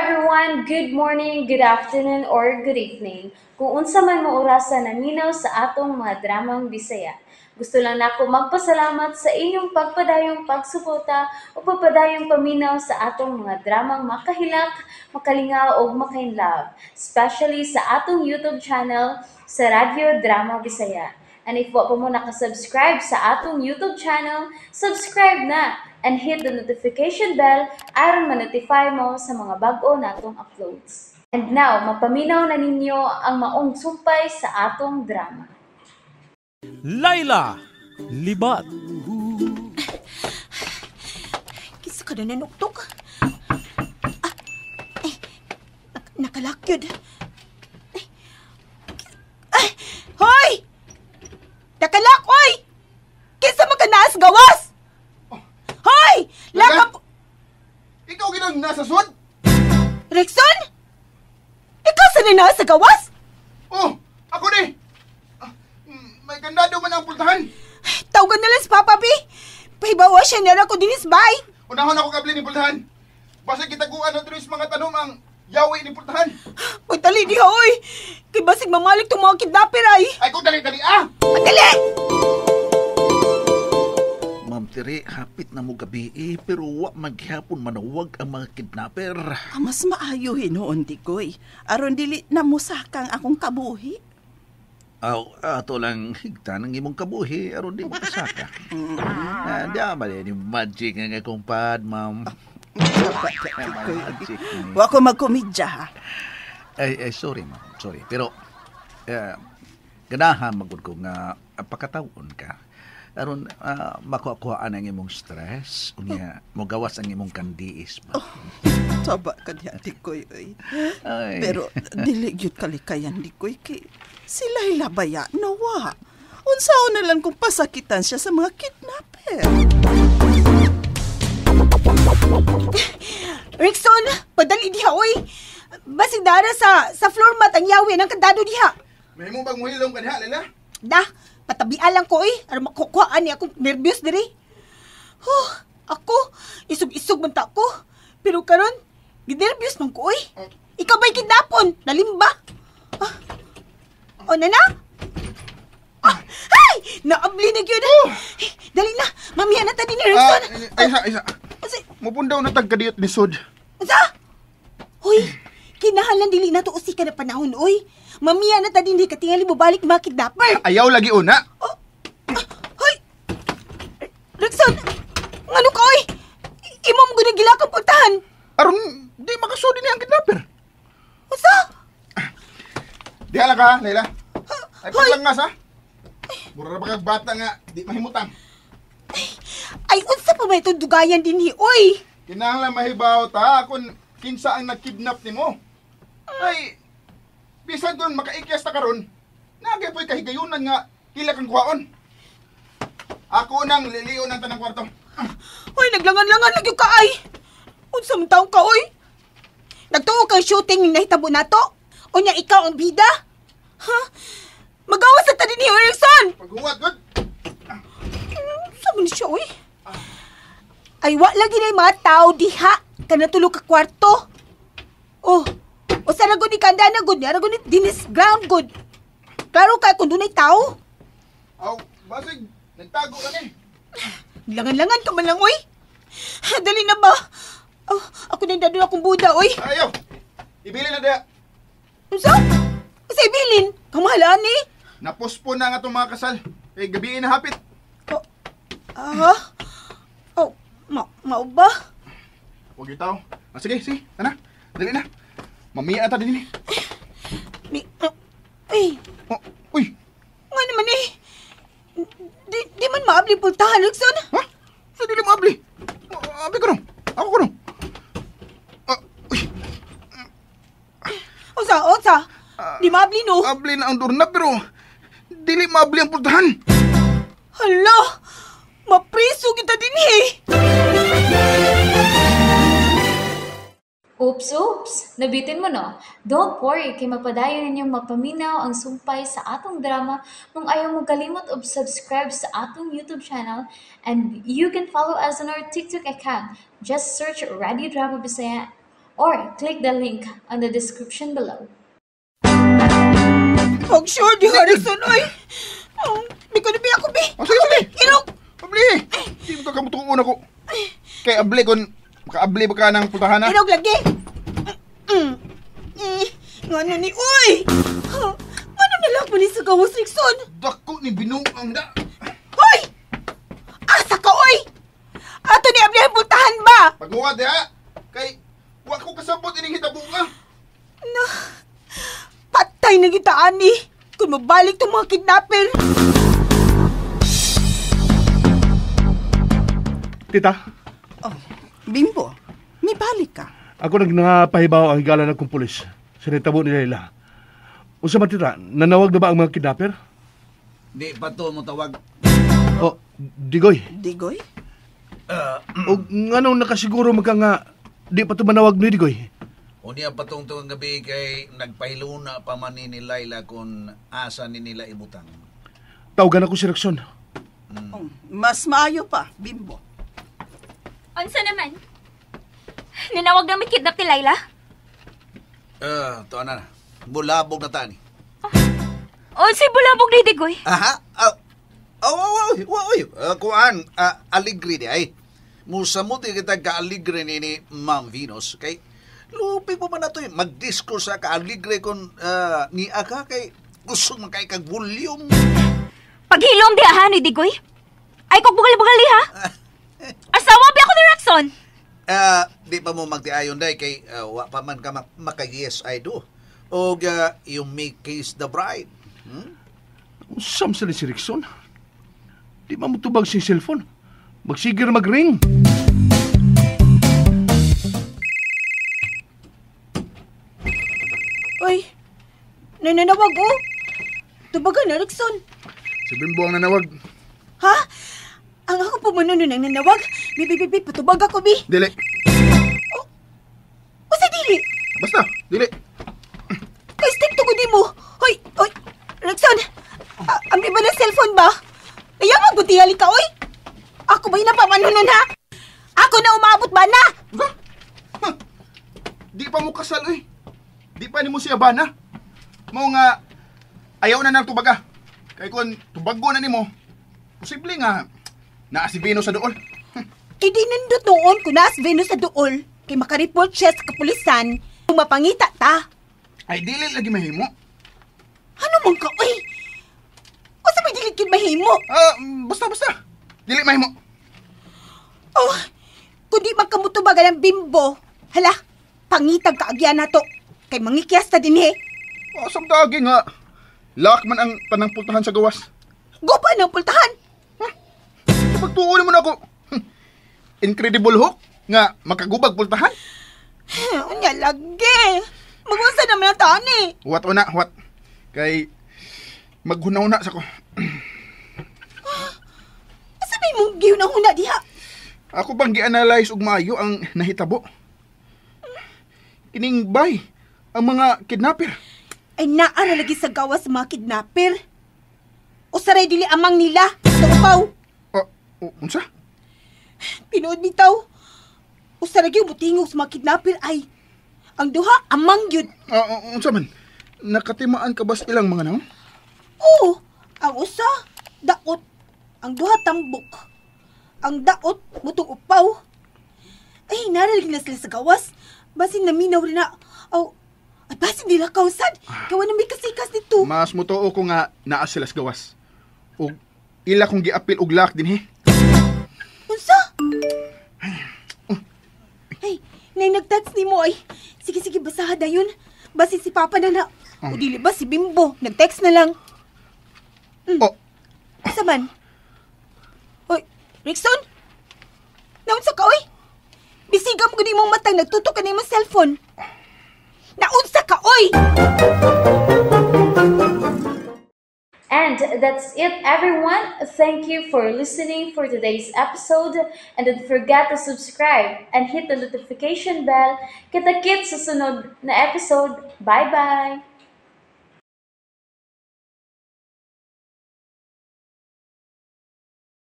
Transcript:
everyone, good morning, good afternoon, or good evening. Kung unsa man mo orasan naminaw sa atong mga dramang Bisaya. Gusto lang nako magpasalamat sa inyong pagpadayong pagsuporta o pagpadayong paminaw sa atong mga dramang makahilak, makalingaw o makainlove, especially sa atong YouTube channel sa Radyo Drama Bisaya. And if wa pa mo nakasubscribe sa atong YouTube channel, subscribe na and hit the notification bell aron ma-notify mo sa mga bag-o natong uploads. And now, mapaminaw na ninyo ang maong sumpay sa atong drama. Laila Libat. Kisa ka na nanuktok. Nakalakyod. Hoy! Nakalak, oy! Kisa magkanaas gawas! Hoy! Lakap! Ikaw ginang nasa sud? Rexon? Ikaw sa nasa gawas? Oh, ako ni. May kandado man ang pultahan. Tawagan na lang si Papa B. Pahibawa siya nila ko dinis bay. Unahon ako kabli ni pultahan. Basta kita kuan na tulis mga tanom ang yawi ni pultahan. Pagtali diha, oy! Kay basig mamalik tong mga kidnapper ay. Ay kung dali-dali ah! Pagdali! Ma'am Tiri, hapit na mo gabi pero wa maghapon manawag ang mga kidnapper. Mas maayo hinoon di koy. Aron dili na musakang akong kabuhi. Ato lang higta ng imong kabuhi aron di mo kasaka. Di amali ni magic nga kumpad, ma'am. Magic ni. Wa ko magkomedya ha. Ay, sorry, ma'am. Sorry. Pero, ganahan magod ko nga pakatawon ka. Aron, makuha-kuhaan ang imong stress. Unya, magawas ang imong kandiis ba? Taba ka di ati koy. Ay. Pero, dili gyud kalikayan di koy kay sila hilabaya nawa. Unsaon na lang kung pasakitan siya sa mga kidnapper. Rickson, padali diha, oy! Basig dara sa floor mat ang yawi ng kandado diha. May mo bang muhilong ka diha, Lela? Da, patabian lang ko, oy. Aron makukuhaan niya akong nervyos diri. Ako, isog-isog man ta ko. Pero karon, ginervyos man ko, oy. Ikaw ba'y kidnapon? Nalimba? O, nana? Hay! Naabli na yun. Dali na, mamiya na ta din ni Rickson. Isa. Mupundaw na tagkadiyot ni Sud. Sa? Hoy, kinahalan dili na to usika na panahon, oy. Mamiya na ta din di katingali mo balik mga kidnapper. Ayaw lagi una. Hoy! Rickson, ngano ka, oy? Imam ko na gilakang puntahan. Aron, di makasudi niya ang kidnapper. Usa? Diha lang ka, Lela. Ay Hoy! paglangas ha. Mura na pa kag bata nga, di mahimutang. Ay, unsa pa may itong dugayan din hi, oy? Kinahanglan mahibaw ta kung kinsa ang nagkidnap nimo. Ay, bisan doon makaikyas ta karon, nagay po'y kahigayunan nga kila kang kuhaon. Ako nang liliyon ng tanang kwarto. Hoy, naglangan-langan lagi ka, ay. Unsa man taong ka, oy? Nagtuo kang shooting ng nahitabo na to? O niya ikaw ang bida? Ha? Magawas na ta din hi, Erickson! Paghuwat, good. Saan man siya, oy? Ay, wa lagi na yung mga tao diha. Kanatulog ka kwarto. O saragod ni kanda na good. Naragod ni dinis ground good. Klaro ka kung doon ay tao. Aw, basig, nagtago ka ni. Langan-langan ka man lang, oy. Dali na ba? Ako na yung dadun akong buda, oy. Ayaw, ibili na diha. Sa? Kasi ibilin. Kamahalaan eh. Napospon na nga itong mga kasal. Eh, gabiin na hapit. Mau ba? Huwag yung tao. Sige, tana. Dali na. Mamiya ata din ni. Ay, Oh, uy, nga naman eh. Di man maabli puntahan, Rickson. ha? Sa dili mo abli. Abi ko no. Ako ko no. Uy, Osa. Di maabli, no? abli na ang doorknob pero dili maabli ang pultahan. Hala! Mapriso kita din eh. Oops! Nabitin mo no? Don't worry, kay mapadayon ninyong mapaminaw ang sumpay sa atong drama kung ayaw mo kalimot og subscribe sa atong YouTube channel and you can follow us on our TikTok account. Just search Radio Drama Bisaya or click the link on the description below. Huwag sure, di Harrison, oy. Biko na ako, bi. Oh, sige, sige. Ilong. Abli! Di mo ka kamutuon ako. Kay abli kung makaabli ba ka ng putahan na? Ilong lagi. Ngano ni, uy. Ano na lang mo ni sa gawas, Rickson? Dako ni binuang da. Hoy! Asa ka, oy! Ato ni Abli ang puntahan ba? Paghuwad ha. Kay wa ko kasabot ining hitabo ka. No. Patay na kita, ani. Kung mabalik tong mga kidnapper. Tita, Oh, Bimbo, may balik ka. ako nagnapahibaw ang higala ng pulis sa nitabo ni Laila. Unsa man tita, nanawag na ba ang mga kidnapper? Di pa to mo tawag. O, Digoy, Digoy? o nganong nakasiguro magka nga di pa to manawag ni Digoy? Unya patungtong gabi kay nagpahiluna pa man ni Laila kung asa ni nila ibutang. Tawagan ako si Rexon. Oh, mas maayo pa, Bimbo. Unsa naman? Ninawag na may kidnap ni Laila? To na. Bulabog na tani. Unsay bulabog ni Digoy? Aha. Kuan, aligri di ay. Musamuti kita ka-aligre ni Ma'am Venus. Kay, lupi po man na to eh. Mag-disco sa ka-aligre kung ni Aka kay gusto man kay kag-volume. Paghilom di aha ni Digoy? Ay kog bugal-bugal ha? Asawa bi ako ni Rexon. Di pa mo magtiayon day kay wa pa man ka maka-yes I do. O you make case the bride. Usam sa si Rexon. Di mamutubag si cellphone. Magsigir mag-ring. Uy, nananawag, oh. Tubagan na, Rickson. Si Bimbo ang nanawag. Ha? Ang ako po nang nanawag. Bi, patubag ako, bi. Dili. O sa dili. Basta, dili. Kay stick to di mo. Hoy, Rickson. Ang ba ng cellphone ba? Ayaw magbutihali ka, oy. Ako ba'y napamanunan, ha? Ako na umabot ba na? Ba? Ha? Di pa mo kasal, oy. Di pa ni mo siya bana. Mao nga, ayaw na ng tubaga. Kaya kung tubago na ni mo, posible nga, naa si Venus sa dool. Kay di nindot noon kung naas Venus sa dool. Kay makareport siya sa kapulisan kung mapangita ta. Ay, dili lagi mahimo. Ano man ka, oy? O sa may diligid mahimo? Basta. Dili mahimo. Oh, kung di magkamutubagan ang Bimbo, hala, pangitag kaagyan na to. Kay mangikyas ta din, he. Asam dagi nga. Lak man ang tanang pultahan sa gawas. Gopa ng pultahan. Pagtuon mo na ako. Incredible Hulk nga makagubag pultahan. Unya lagi. Magunsa naman ang tani. What una, what? Kay maghunaw-una sa ko. Sabi mong giyon ang huna diha. Ako bang gi-analyze og maayo ang nahitabo? Kining bay ang mga kidnapper. Ay naara lagi sa gawas sa mga kidnapper. O saray dili amang nila. Sa upaw. Unsa? Pinood bitaw. O saray yung butingog sa mga kidnapper ay ang duha amang yun. Unsa man? Nakatimaan ka ba sa ilang mga naon? Oo, ang usa, daot. Ang duha tambok. Ang daot, mutong upaw. Ay, naralig na sila sa gawas. Basin naminaw rin na. Ay, basin nila kausad. Kawa na may kasikas dito. Mas motoo ko nga naa sila sa gawas. Og ila kong giapil og lak din he. Unsa? Ay, nay nag-text ni mo ay. Sige, basaha dayon. Basin si Papa na na. O dili ba si Bimbo? Nag-text na lang. Asa man? Hoy, Rickson? Naunsa ka, oy? Bisigam ko ni mong matang nagtutok ka na yung cellphone. Naunsa ka, oy! And that's it, everyone. Thank you for listening for today's episode. And don't forget to subscribe and hit the notification bell. Kita-kits sa sunod na episode. Bye-bye!